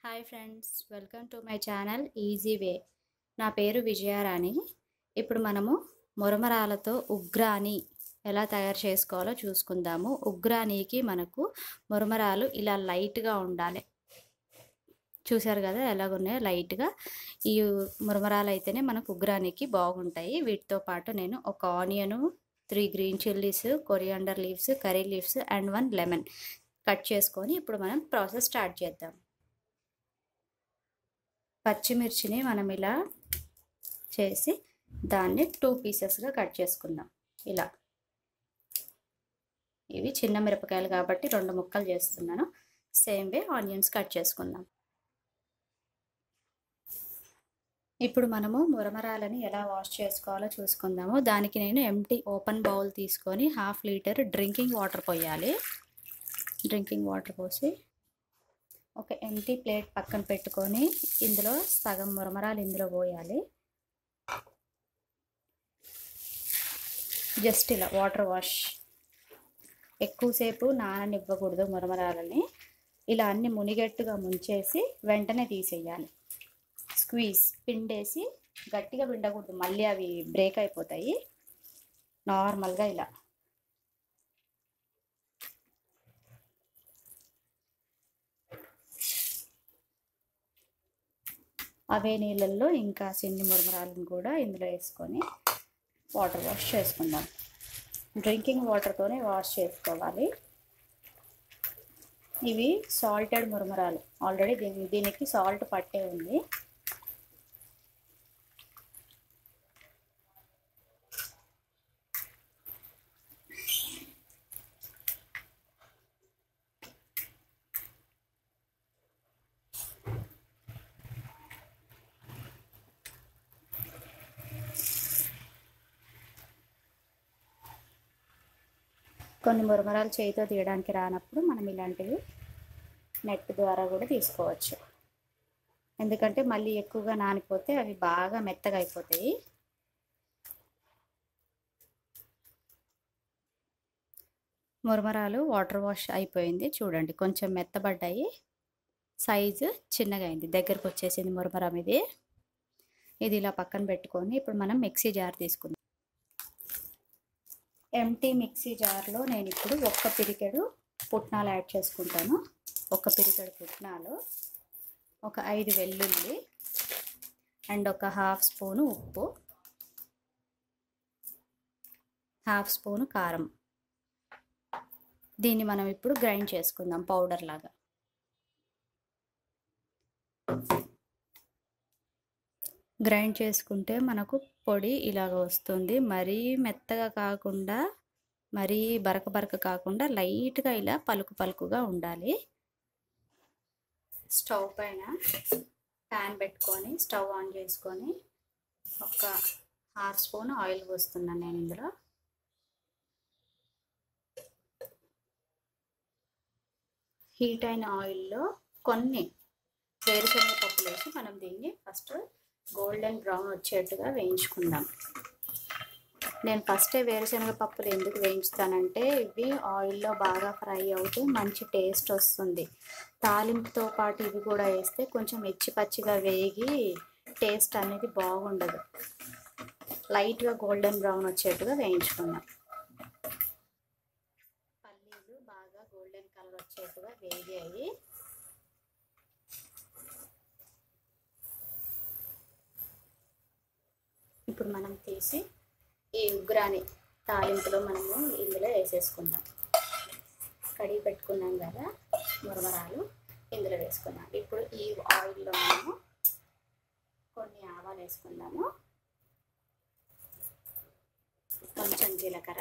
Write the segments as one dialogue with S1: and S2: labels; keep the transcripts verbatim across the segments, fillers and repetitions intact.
S1: Hi friends, welcome to my channel easy way. నా పేరు విజయారాణి. ఇప్పుడు మనము మురమరాలతో ఉగ్రాని ఎలా తయారు చేసుకోవాలో చూసుకుందాము. ఉగ్రానీకి మనకు మురమరాలు ఇలా లైట్గా ఉండాలి. చూసారు కదా ఎలాగున్నాయో లైట్గా. ఈ మురమరాలు అయితేనే మనకు ఉగ్రానీకి బాగుంటాయి. వీటితో పాటు నేను ఒక onion, three green chillies, coriander leaves, curry leaves and one lemon cut చేసుకొని ఇప్పుడు మనం ప్రాసెస్ స్టార్ట్ చేద్దాం. పచ్చిమిర్చిని మనం ఇలా చేసి దాన్ని టూ పీసెస్గా కట్ చేసుకుందాం. ఇలా ఇవి చిన్న మిరపకాయలు కాబట్టి రెండు ముక్కలు చేస్తున్నాను. సేమ్ వే ఆనియన్స్ కట్ చేసుకుందాం. ఇప్పుడు మనము మురమరాలని ఎలా వాష్ చేసుకోవాలో చూసుకుందాము. దానికి నేను ఎంటీ ఓపెన్ బౌల్ తీసుకొని హాఫ్ లీటర్ డ్రింకింగ్ వాటర్ పోయాలి. డ్రింకింగ్ వాటర్ పోసి ఒక ఎంటీ ప్లేట్ పక్కన పెట్టుకొని ఇందులో సగం మురమరాలు ఇందులో పోయాలి. జస్ట్ ఇలా వాటర్ వాష్, ఎక్కువసేపు నాననివ్వకూడదు మురమరాలని. ఇలా అన్ని మునిగట్టుగా ముంచేసి వెంటనే తీసేయాలి. స్క్వీజ్ పిండేసి గట్టిగా పిండకూడదు, మళ్ళీ అవి బ్రేక్ అయిపోతాయి. నార్మల్గా ఇలా అవే నీళ్ళల్లో ఇంకా చిన్ని మురమరాలను కూడా ఇందులో వేసుకొని వాటర్ వాష్ చేసుకుందాం. డ్రింకింగ్ వాటర్తోనే వాష్ చేసుకోవాలి. ఇవి సాల్టెడ్ మురమరాలు, ఆల్రెడీ దీని దీనికి సాల్ట్ పట్టే ఉంది. కొన్ని మురమరాలు చేతితో తీయడానికి రానప్పుడు మనం ఇలాంటివి నెట్ ద్వారా కూడా తీసుకోవచ్చు. ఎందుకంటే మళ్ళీ ఎక్కువగా నానిపోతే అవి బాగా మెత్తగా అయిపోతాయి. మురమరాలు వాటర్ వాష్ అయిపోయింది. చూడండి కొంచెం మెత్తబడ్డాయి, సైజు చిన్నగా అయింది, దగ్గరకు వచ్చేసింది మురమరం. ఇది ఇది ఇలా పక్కన పెట్టుకొని ఇప్పుడు మనం మిక్సీ జార్ తీసుకుందాం. ఎంటీ మిక్సీ జార్లో నేను ఇప్పుడు ఒక్క పిరికెడు పుట్నాలు యాడ్ చేసుకుంటాను. ఒక పిరికెడు పుట్నాలు, ఒక ఐదు వెల్లుల్లి అండ్ ఒక హాఫ్ స్పూను ఉప్పు, హాఫ్ స్పూను కారం. దీన్ని మనం ఇప్పుడు గ్రైండ్ చేసుకుందాం పౌడర్ లాగా. గ్రైండ్ చేసుకుంటే మనకు పొడి ఇలాగ వస్తుంది. మరీ మెత్తగా కాకుండా మరీ బరక బరక కాకుండా లైట్గా ఇలా పలుకు పలుకుగా ఉండాలి. స్టవ్ పైన ప్యాన్ పెట్టుకొని స్టవ్ ఆన్ చేసుకొని ఒక హాఫ్ స్పూన్ ఆయిల్ పోస్తున్నాను నేను ఇందులో. హీట్ అయిన ఆయిల్లో కొన్ని వేరుశనగ పప్పులు వేసి మనం దీన్ని ఫస్ట్ గోల్డెన్ బ్రౌన్ వచ్చేట్టుగా వేయించుకుందాం. నేను ఫస్టే వేరుశనగ పప్పులు ఎందుకు వేయించుతానంటే ఇవి ఆయిల్లో బాగా ఫ్రై అవుతూ మంచి టేస్ట్ వస్తుంది. తాలింపుతో పాటు ఇవి కూడా వేస్తే కొంచెం ఎచ్చి పచ్చిగా వేగి టేస్ట్ అనేది బాగుండదు. లైట్గా గోల్డెన్ బ్రౌన్ వచ్చేట్టుగా వేయించుకుందాం. పల్లీలు బాగా గోల్డెన్ కలర్ వచ్చేట్టుగా వేగాయి. ఇప్పుడు మనం తీసి ఈ ఉగ్రాని తాలింపులో మనము ఇందులో వేసేసుకుందాం. కడిగి పెట్టుకున్నాం కదా మురమరాలు, ఇందులో వేసుకుందాం. ఇప్పుడు ఈ ఆయిల్లో మనము కొన్ని ఆవాలు వేసుకుందాము, కొంచెం జీలకర్ర,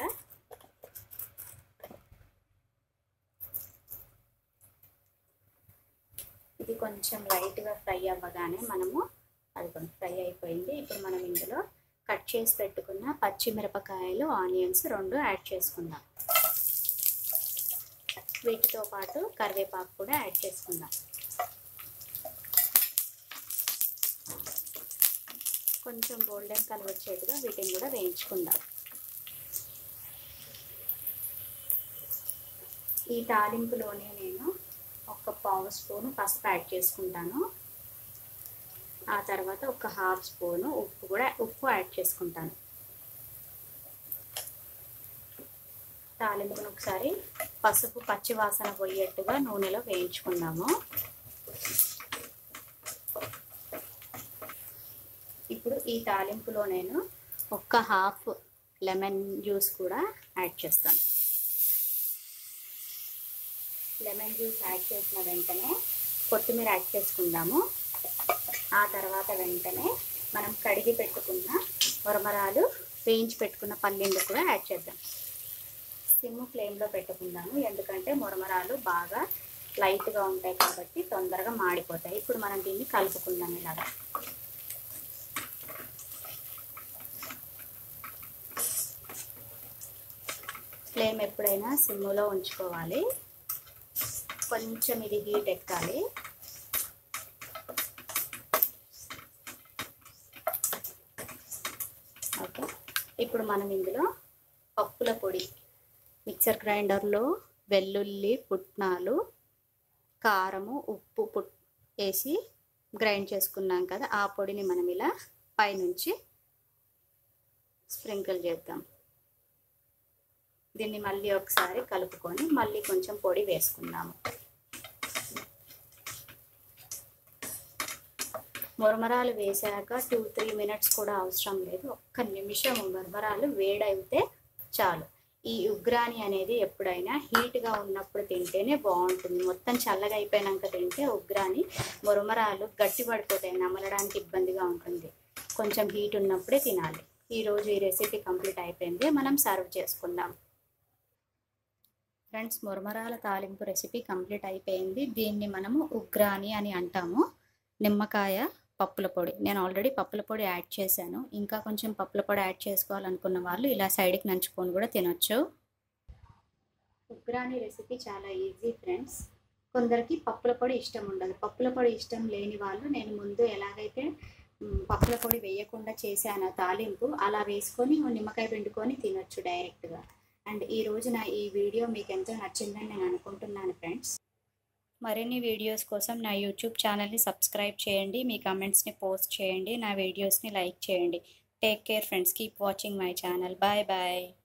S1: ఇది కొంచెం లైట్గా ఫ్రై అవ్వగానే మనము అది కొంచెం ఫ్రై అయిపోయింది. ఇప్పుడు మనం ఇందులో కట్ చేసి పెట్టుకున్న పచ్చిమిరపకాయలు, ఆనియన్స్ రెండు యాడ్ చేసుకుందాం. వీటితో పాటు కరివేపాకు కూడా యాడ్ చేసుకుందాం. కొంచెం గోల్డెన్ కలర్ వచ్చేట్టుగా వీటిని కూడా వేయించుకుందాం. ఈ తాలింపులోనే నేను ఒక పావు స్పూను పసుపు యాడ్ చేసుకుంటాను. ఆ తర్వాత ఒక హాఫ్ స్పూను ఉప్పు కూడా ఉప్పు యాడ్ చేసుకుంటాను. తాలింపును ఒకసారి పసుపు పచ్చి వాసన పోయేట్టుగా నూనెలో వేయించుకుందాము. ఇప్పుడు ఈ తాలింపులో నేను ఒక్క హాఫ్ లెమన్ జ్యూస్ కూడా యాడ్ చేస్తాను. లెమన్ జ్యూస్ యాడ్ చేసిన వెంటనే కొత్తిమీర యాడ్ చేసుకుందాము. ఆ తర్వాత వెంటనే మనం కడిగి పెట్టుకున్న మురమరాలు, వేయించి పెట్టుకున్న పల్లీలు కూడా యాడ్ చేద్దాం. సిమ్ ఫ్లేమ్లో పెట్టుకుందాము, ఎందుకంటే మురమరాలు బాగా లైట్గా ఉంటాయి కాబట్టి తొందరగా మాడిపోతాయి. ఇప్పుడు మనం దీన్ని కలుపుకుందాం. ఇలాగా ఫ్లేమ్ ఎప్పుడైనా సిమ్లో ఉంచుకోవాలి. కొంచెం ఇది హీట్ ఎక్కాలి. ఓకే, ఇప్పుడు మనం ఇందులో పప్పుల పొడి, మిక్సర్ గ్రైండర్లో వెల్లుల్లి, పుట్నాలు, కారము, ఉప్పు పుట్ వేసి గ్రైండ్ చేసుకున్నాం కదా, ఆ పొడిని మనం ఇలా పైనుంచి స్ప్రింకిల్ చేద్దాం. దీన్ని మళ్ళీ ఒకసారి కలుపుకొని మళ్ళీ కొంచెం పొడి వేసుకుందాము. మురమరాలు వేసాక టూ త్రీ మినిట్స్ కూడా అవసరం లేదు. ఒక్క నిమిషం మురమరాలు వేడైతే చాలు. ఈ ఉగ్రాని అనేది ఎప్పుడైనా హీట్గా ఉన్నప్పుడు తింటేనే బాగుంటుంది. మొత్తం చల్లగా అయిపోయాక తింటే ఉగ్రాని మురమరాలు గట్టి పడిపోతాయి, నమలడానికి ఇబ్బందిగా ఉంటుంది. కొంచెం హీట్ ఉన్నప్పుడే తినాలి. ఈరోజు ఈ రెసిపీ కంప్లీట్ అయిపోయింది. మనం సర్వ్ చేసుకుందాం. ఫ్రెండ్స్, మురమరాల తాలింపు రెసిపీ కంప్లీట్ అయిపోయింది. దీన్ని మనము ఉగ్రాని అని అంటాము. నిమ్మకాయ, పప్పుల పొడి, నేను ఆల్రెడీ పప్పుల పొడి యాడ్ చేశాను. ఇంకా కొంచెం పప్పుల పొడి యాడ్ చేసుకోవాలనుకున్న వాళ్ళు ఇలా సైడ్కి నంచుకొని కూడా తినొచ్చు. ఉగ్రాని రెసిపీ చాలా ఈజీ ఫ్రెండ్స్. కొందరికి పప్పుల పొడి ఇష్టం ఉండదు. పప్పుల పొడి ఇష్టం లేని వాళ్ళు నేను ముందు ఎలాగైతే పప్పుల పొడి వేయకుండా చేశాను తాలింపు, అలా వేసుకొని నిమ్మకాయ పిండుకొని తినొచ్చు డైరెక్ట్గా. అండ్ ఈ రోజు నా ఈ వీడియో మీకు ఎంతో నచ్చిందని నేను అనుకుంటున్నాను ఫ్రెండ్స్. మరిన్ని వీడియోస్ కోసం నా యూట్యూబ్ ఛానల్ని సబ్స్క్రైబ్ చేయండి. మీ కమెంట్స్ని పోస్ట్ చేయండి. నా వీడియోస్ని లైక్ చేయండి. Take care friends. Keep watching my channel. Bye bye.